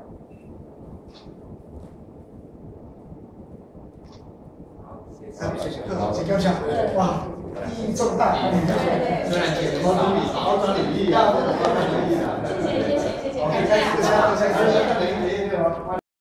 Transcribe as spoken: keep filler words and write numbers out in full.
谢谢，好，请看一下，哇，意义重大， 虽然其实高中比高中领域啊，高中领域啊。